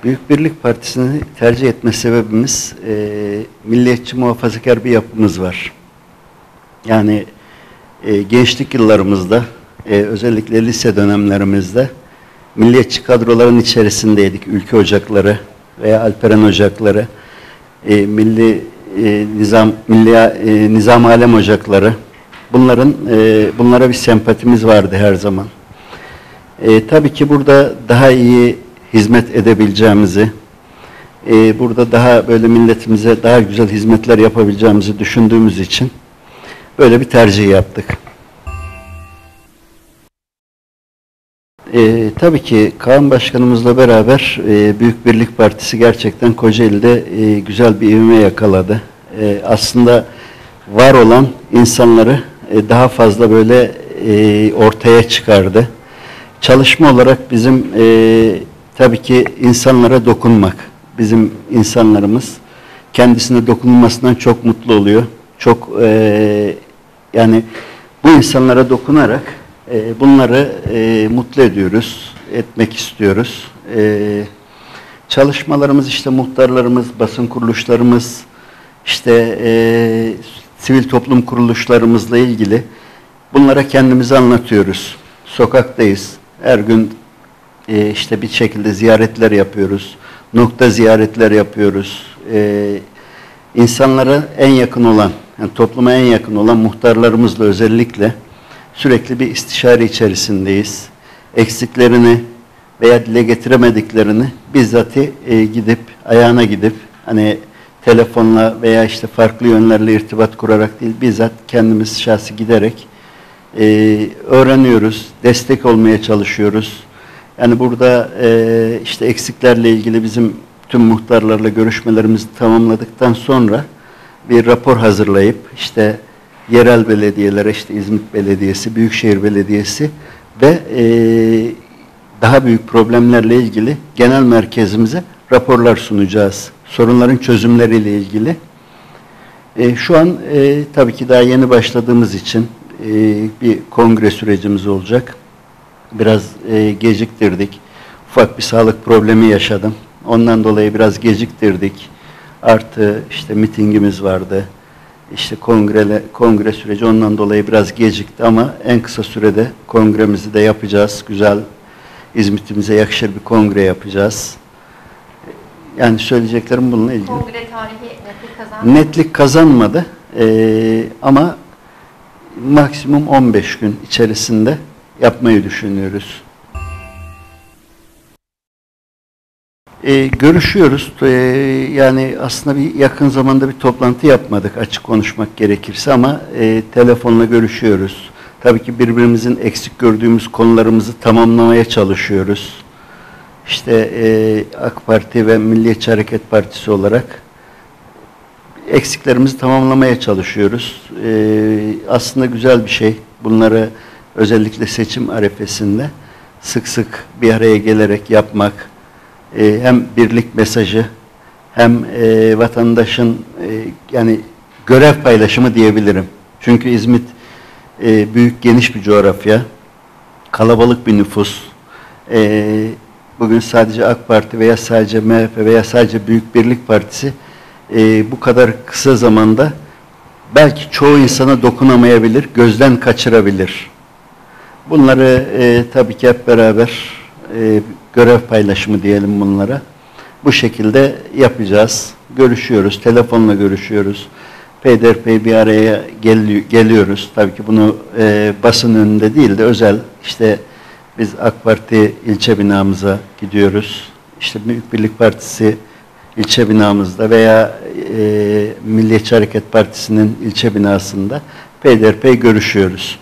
Büyük Birlik Partisi'ni tercih etme sebebimiz milliyetçi muhafazakar bir yapımız var. Yani gençlik yıllarımızda, özellikle lise dönemlerimizde milliyetçi kadroların içerisindeydik. Ülke Ocakları veya Alperen Ocakları, Nizam Alem Ocakları, bunlara bir sempatimiz vardı her zaman. Tabii ki burada daha iyi hizmet edebileceğimizi, burada daha böyle milletimize daha güzel hizmetler yapabileceğimizi düşündüğümüz için böyle bir tercih yaptık. Tabii ki Kaan Başkanımızla beraber Büyük Birlik Partisi gerçekten Kocaeli'de güzel bir ivme yakaladı. Aslında var olan insanları daha fazla böyle ortaya çıkardı. Çalışma olarak bizim tabii ki insanlara dokunmak. Bizim insanlarımız kendisine dokunulmasından çok mutlu oluyor. Çok yani bu insanlara dokunarak bunları mutlu ediyoruz, etmek istiyoruz. Çalışmalarımız işte muhtarlarımız, basın kuruluşlarımız, işte sivil toplum kuruluşlarımızla ilgili bunlara kendimizi anlatıyoruz. Sokaktayız. Her gün işte bir şekilde ziyaretler yapıyoruz. Nokta ziyaretler yapıyoruz. İnsanlara en yakın olan, yani topluma en yakın olan muhtarlarımızla özellikle sürekli bir istişare içerisindeyiz. Eksiklerini veya dile getiremediklerini bizzat gidip, ayağına gidip, hani telefonla veya işte farklı yönlerle irtibat kurarak değil, bizzat kendimiz şahsi giderek öğreniyoruz, destek olmaya çalışıyoruz. Yani burada işte eksiklerle ilgili bizim tüm muhtarlarla görüşmelerimizi tamamladıktan sonra bir rapor hazırlayıp işte yerel belediyelere, işte İzmit Belediyesi, Büyükşehir Belediyesi ve daha büyük problemlerle ilgili genel merkezimize raporlar sunacağız. Sorunların çözümleriyle ilgili. Şu an tabii ki daha yeni başladığımız için bir kongre sürecimiz olacak. Biraz geciktirdik. Ufak bir sağlık problemi yaşadım. Ondan dolayı biraz geciktirdik. Artı işte mitingimiz vardı. İşte kongre süreci ondan dolayı biraz gecikti ama en kısa sürede kongremizi de yapacağız. Güzel, İzmit'imize yakışır bir kongre yapacağız. Yani söyleyeceklerim bununla ilgili. Kongre tarihi netlik kazanmadı. Netlik kazanmadı ama maksimum 15 gün içerisinde yapmayı düşünüyoruz. Görüşüyoruz. Yani aslında bir yakın zamanda bir toplantı yapmadık açık konuşmak gerekirse ama telefonla görüşüyoruz. Tabii ki birbirimizin eksik gördüğümüz konularımızı tamamlamaya çalışıyoruz. İşte AK Parti ve Milliyetçi Hareket Partisi olarak eksiklerimizi tamamlamaya çalışıyoruz. Aslında güzel bir şey. Bunları özellikle seçim arifesinde sık sık bir araya gelerek yapmak, hem birlik mesajı hem vatandaşın yani görev paylaşımı diyebilirim. Çünkü İzmit büyük, geniş bir coğrafya, kalabalık bir nüfus. Bugün sadece AK Parti veya sadece MHP veya sadece Büyük Birlik Partisi bu kadar kısa zamanda belki çoğu insana dokunamayabilir, gözden kaçırabilir. Bunları tabii ki hep beraber görev paylaşımı diyelim bunlara. Bu şekilde yapacağız. Görüşüyoruz, telefonla görüşüyoruz. Peyderpey bir araya geliyoruz. Tabii ki bunu basın önünde değil de özel, işte biz AK Parti ilçe binamıza gidiyoruz. İşte Büyük Birlik Partisi ilçe binamızda veya Milliyetçi Hareket Partisi'nin ilçe binasında peyderpey görüşüyoruz.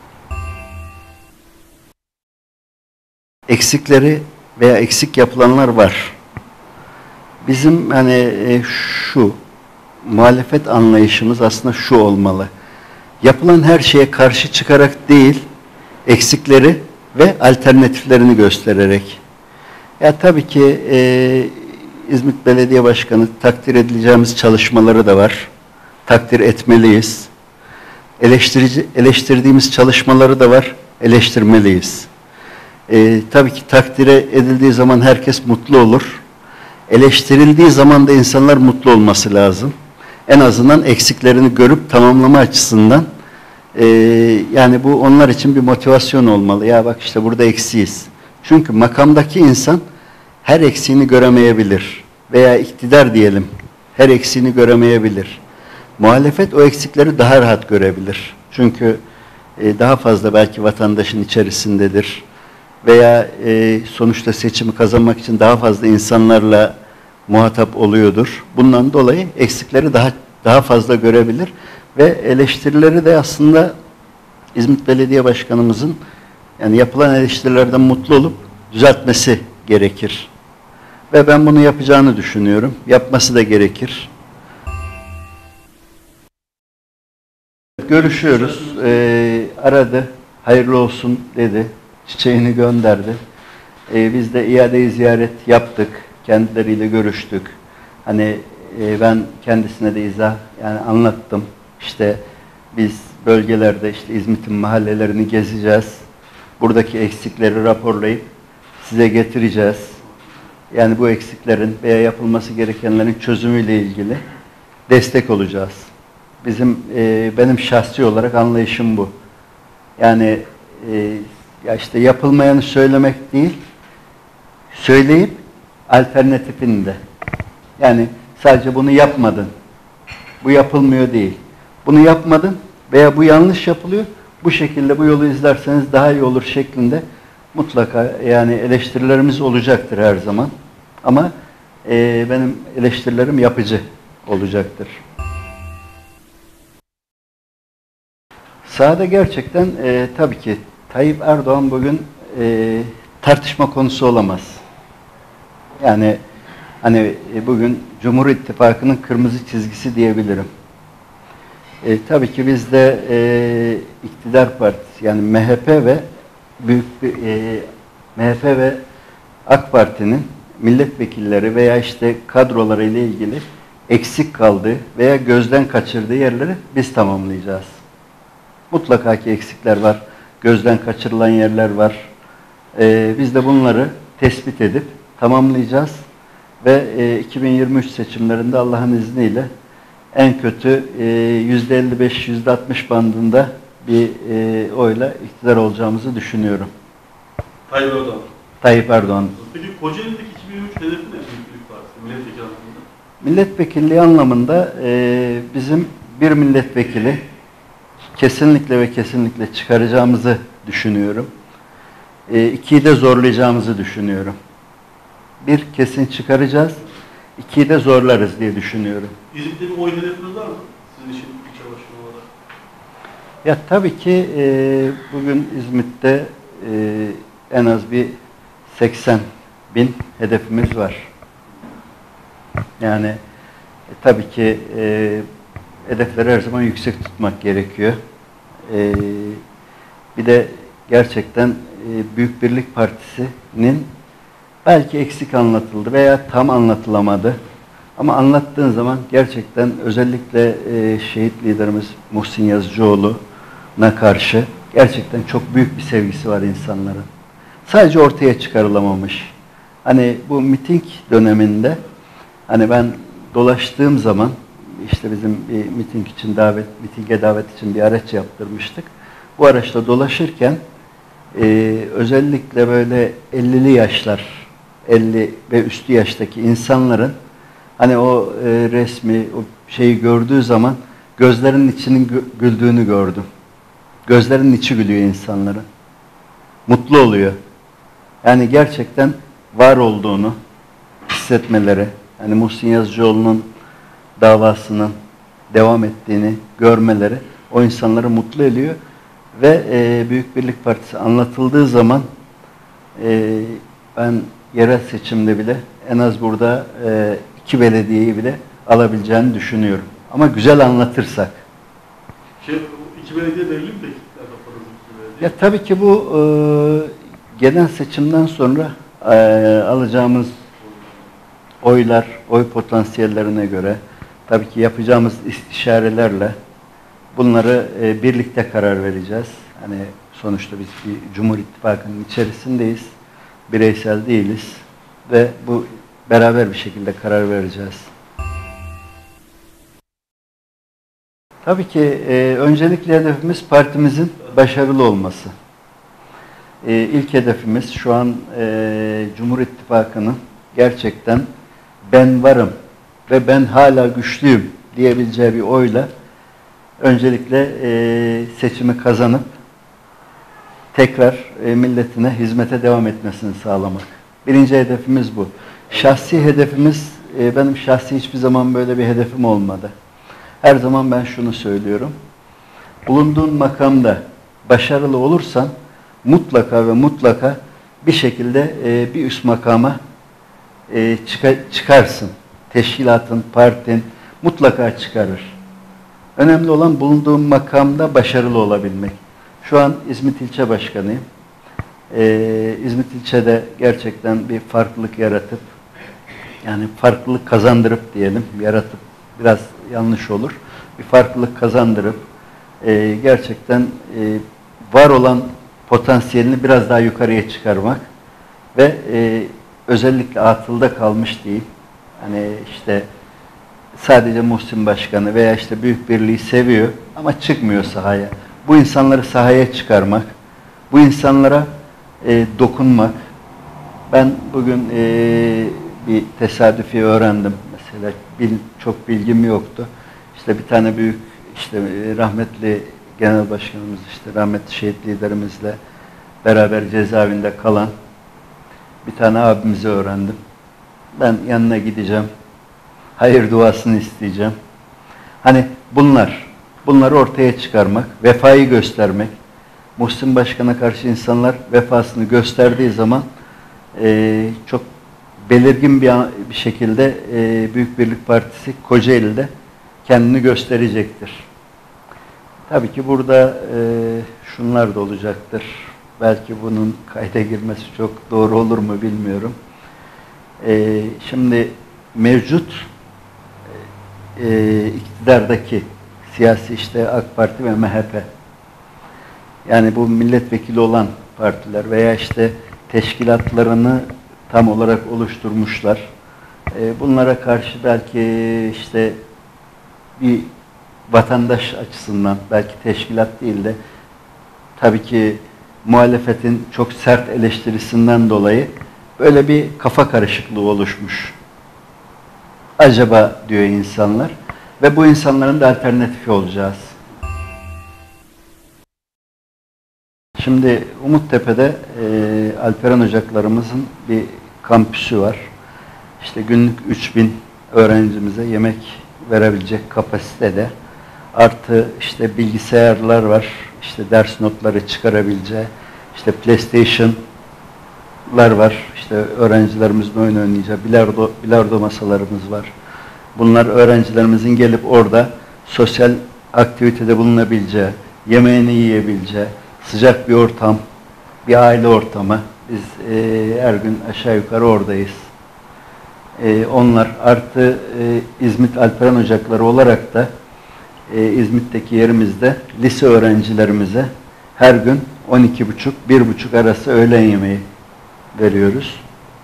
Eksikleri veya eksik yapılanlar var. Bizim hani şu muhalefet anlayışımız aslında şu olmalı. Yapılan her şeye karşı çıkarak değil, eksikleri ve alternatiflerini göstererek. Ya tabii ki İzmit Belediye Başkanı takdir edileceğimiz çalışmaları da var. Takdir etmeliyiz. Eleştirdiğimiz çalışmaları da var. Eleştirmeliyiz. Tabii ki takdire edildiği zaman herkes mutlu olur. eleştirildiği zaman da insanlar mutlu olması lazım. En azından eksiklerini görüp tamamlama açısından yani bu onlar için bir motivasyon olmalı. Ya bak işte burada eksiyiz. Çünkü makamdaki insan her eksiğini göremeyebilir. Veya iktidar diyelim, her eksiğini göremeyebilir. Muhalefet o eksikleri daha rahat görebilir. Çünkü daha fazla belki vatandaşın içerisindedir. Veya sonuçta seçimi kazanmak için daha fazla insanlarla muhatap oluyordur. Bundan dolayı eksikleri daha fazla görebilir ve eleştirileri de aslında İzmit Belediye Başkanımızın yani yapılan eleştirilerden mutlu olup düzeltmesi gerekir. Ve ben bunu yapacağını düşünüyorum. Yapması da gerekir. Görüşüyoruz. Aradı. Hayırlı olsun dedi. Çiçeğini gönderdi. Biz de iade-i ziyaret yaptık. Kendileriyle görüştük. Hani ben kendisine de yani anlattım. İşte biz bölgelerde işte İzmit'in mahallelerini gezeceğiz. Buradaki eksikleri raporlayıp size getireceğiz. Yani bu eksiklerin veya yapılması gerekenlerin çözümüyle ilgili destek olacağız. Benim şahsi olarak anlayışım bu. Yani ya işte yapılmayanı söylemek değil, söyleyip alternatifini de. Yani sadece bunu yapmadın, bu yapılmıyor değil. Bunu yapmadın veya bu yanlış yapılıyor, bu şekilde bu yolu izlerseniz daha iyi olur şeklinde mutlaka yani eleştirilerimiz olacaktır her zaman. Ama benim eleştirilerim yapıcı olacaktır. Sahada gerçekten tabii ki Tayyip Erdoğan bugün tartışma konusu olamaz. Yani hani bugün Cumhur İttifakı'nın kırmızı çizgisi diyebilirim. Tabii ki biz de iktidar partisi yani MHP ve MHP ve AK Parti'nin milletvekilleri veya işte kadroları ile ilgili eksik kaldığı veya gözden kaçırdığı yerleri biz tamamlayacağız. Mutlaka ki eksikler var, gözden kaçırılan yerler var. Biz de bunları tespit edip tamamlayacağız ve 2023 seçimlerinde Allah'ın izniyle en kötü %55-%60 bandında bir oyla iktidar olacağımızı düşünüyorum. Tayyip Erdoğan. Tayyip Erdoğan. Peki Kocaeli'deki 2023 hedefi ne Büyük Partisi, milletvekili anlamında? Milletvekilliği anlamında bizim bir milletvekili kesinlikle ve kesinlikle çıkaracağımızı düşünüyorum. İkiyi de zorlayacağımızı düşünüyorum. Bir, kesin çıkaracağız. İkiyi de zorlarız diye düşünüyorum. İzmit'te bir oy hedefiniz var mı? Sizin için ilçe başkanı olarak. Ya tabii ki bugün İzmit'te en az bir 80.000 hedefimiz var. Yani tabii ki hedefleri her zaman yüksek tutmak gerekiyor. Bir de gerçekten Büyük Birlik Partisi'nin belki eksik anlatıldı veya tam anlatılamadı. Ama anlattığın zaman gerçekten özellikle şehit liderimiz Muhsin Yazıcıoğlu'na karşı gerçekten çok büyük bir sevgisi var insanların. Sadece ortaya çıkarılamamış. Hani bu miting döneminde hani ben dolaştığım zaman işte bizim bir mitinge davet için bir araç yaptırmıştık. Bu araçta dolaşırken özellikle böyle 50'li yaşlar, 50 ve üstü yaştaki insanların hani o resmi, o şeyi gördüğü zaman gözlerinin içinin güldüğünü gördüm. Gözlerinin içi gülüyor insanların. Mutlu oluyor. Yani gerçekten var olduğunu hissetmeleri, yani Muhsin Yazıcıoğlu'nun davasının devam ettiğini görmeleri o insanları mutlu ediyor. Ve Büyük Birlik Partisi anlatıldığı zaman ben yerel seçimde bile en az burada 2 belediyeyi bile alabileceğini düşünüyorum. Ama güzel anlatırsak. 2 belediye belli mi peki? Ya tabii ki bu genel seçimden sonra alacağımız oylar, oy potansiyellerine göre tabii ki yapacağımız istişarelerle bunları birlikte karar vereceğiz. Hani sonuçta biz bir Cumhur İttifakı'nın içerisindeyiz. Bireysel değiliz. Ve bu beraber bir şekilde karar vereceğiz. Tabii ki öncelikle hedefimiz partimizin başarılı olması. İlk hedefimiz şu an Cumhur İttifakı'nın gerçekten ben varım ve ben hala güçlüyüm diyebileceği bir oyla öncelikle seçimi kazanıp tekrar milletine hizmete devam etmesini sağlamak. Birinci hedefimiz bu. Şahsi hedefimiz, benim şahsi hiçbir zaman böyle bir hedefim olmadı. Her zaman ben şunu söylüyorum. Bulunduğun makamda başarılı olursan mutlaka ve mutlaka bir şekilde bir üst makama çıkarsın. Teşkilatın, partin mutlaka çıkarır. Önemli olan bulunduğun makamda başarılı olabilmek. Şu an İzmit İlçe Başkanıyım. İzmit İlçe'de gerçekten bir farklılık yaratıp, yani farklılık kazandırıp diyelim, yaratıp biraz yanlış olur. Bir farklılık kazandırıp gerçekten var olan potansiyelini biraz daha yukarıya çıkarmak ve özellikle atılda kalmış değil. Hani işte sadece Muhsin Başkanı veya işte Büyük Birliği seviyor ama çıkmıyor sahaya. Bu insanları sahaya çıkarmak, bu insanlara dokunmak. Ben bugün bir tesadüfi öğrendim. Mesela çok bilgim yoktu. İşte bir tane büyük rahmetli genel başkanımız, rahmetli şehit liderimizle beraber cezaevinde kalan bir tane abimizi öğrendim. Ben yanına gideceğim. Hayır duasını isteyeceğim. Hani bunları ortaya çıkarmak, vefayı göstermek. Muhsin Başkan'a karşı insanlar vefasını gösterdiği zaman çok belirgin bir şekilde Büyük Birlik Partisi Kocaeli'de kendini gösterecektir. Tabii ki burada şunlar da olacaktır. Belki bunun kayda girmesi çok doğru olur mu bilmiyorum. Şimdi mevcut iktidardaki siyasi AK Parti ve MHP, yani bu milletvekili olan partiler veya teşkilatlarını tam olarak oluşturmuşlar. Bunlara karşı belki bir vatandaş açısından, belki teşkilat değil de tabii ki muhalefetin çok sert eleştirisinden dolayı böyle bir kafa karışıklığı oluşmuş. Acaba diyor insanlar ve bu insanların da alternatifi olacağız. Şimdi Umuttepe'de Alperen Ocaklarımızın bir kampüsü var. Günlük 3000 öğrencimize yemek verebilecek kapasitede. Artı bilgisayarlar var. Ders notları çıkarabileceği. PlayStation'lar var. Öğrencilerimizin oyun oynayacağı bilardo masalarımız var. Bunlar öğrencilerimizin gelip orada sosyal aktivitede bulunabileceği, yemeğini yiyebileceği, sıcak bir ortam, bir aile ortamı. Biz her gün aşağı yukarı oradayız. Onlar artı İzmit Alperen Ocakları olarak da İzmit'teki yerimizde lise öğrencilerimize her gün 12.30-1.30 arası öğlen yemeği veriyoruz.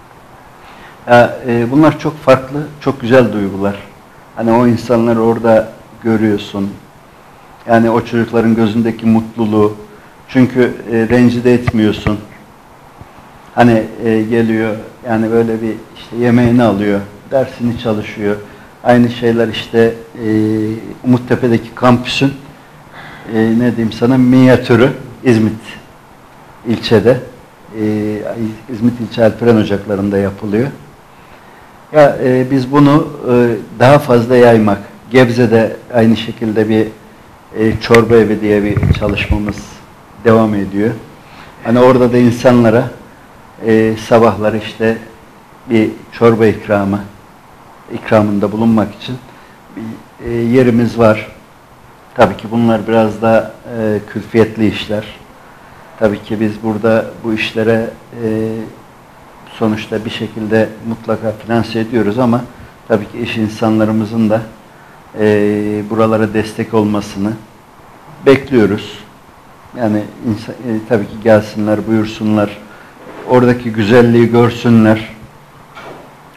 Bunlar çok farklı, çok güzel duygular. Hani o insanları orada görüyorsun. Yani o çocukların gözündeki mutluluğu. Çünkü rencide etmiyorsun. Hani geliyor, yani böyle bir yemeğini alıyor, dersini çalışıyor. Aynı şeyler Umuttepe'deki kampüsün ne diyeyim sana minyatürü İzmit ilçede. İzmit İlçe Alperen Ocakları'nda yapılıyor. Biz bunu daha fazla yaymak. Gebze'de aynı şekilde bir çorba evi diye bir çalışmamız devam ediyor. Hani orada da insanlara sabahları bir çorba ikramında bulunmak için bir yerimiz var. Tabii ki bunlar biraz da külfiyetli işler. Tabii ki biz burada bu işlere sonuçta bir şekilde mutlaka finanse ediyoruz ama tabii ki iş insanlarımızın da buralara destek olmasını bekliyoruz. Yani tabii ki gelsinler, buyursunlar, oradaki güzelliği görsünler.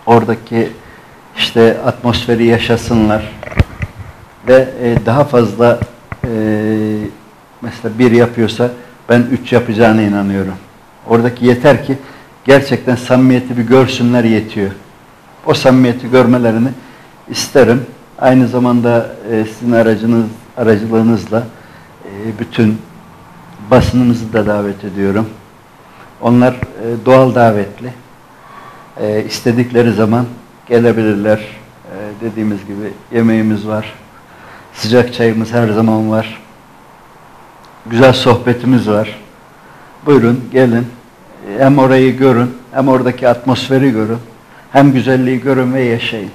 oradaki işte atmosferi yaşasınlar ve daha fazla mesela bir yapıyorsa ben 3 yapacağına inanıyorum. Oradaki yeter ki gerçekten samimiyeti bir görsünler yetiyor. O samimiyeti görmelerini isterim. Aynı zamanda sizin aracılığınızla bütün basınımızı da davet ediyorum. Onlar doğal davetli. İstedikleri zaman gelebilirler. Dediğimiz gibi yemeğimiz var. Sıcak çayımız her zaman var. Güzel sohbetimiz var. Buyurun gelin. Hem orayı görün, hem oradaki atmosferi görün, hem güzelliği görün ve yaşayın.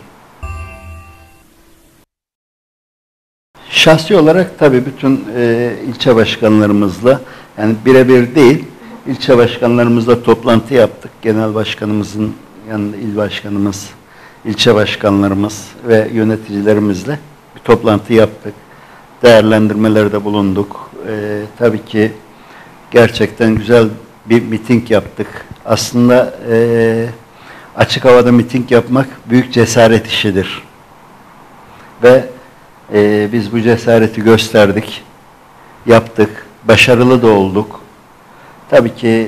Şahsi olarak tabii bütün ilçe başkanlarımızla, yani birebir değil, ilçe başkanlarımızla toplantı yaptık. Genel başkanımızın yanında il başkanımız, ilçe başkanlarımız ve yöneticilerimizle bir toplantı yaptık. Değerlendirmelerde bulunduk. Tabii ki gerçekten güzel bir miting yaptık. Aslında açık havada miting yapmak büyük cesaret işidir. Ve biz bu cesareti gösterdik, yaptık, başarılı da olduk. Tabii ki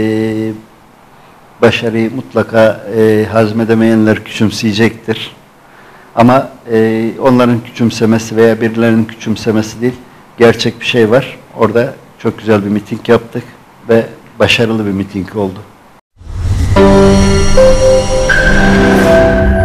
başarıyı mutlaka hazmedemeyenler küçümseyecektir. Ama onların küçümsemesi veya birilerinin küçümsemesi değil, gerçek bir şey var. Orada çok güzel bir miting yaptık ve başarılı bir miting oldu.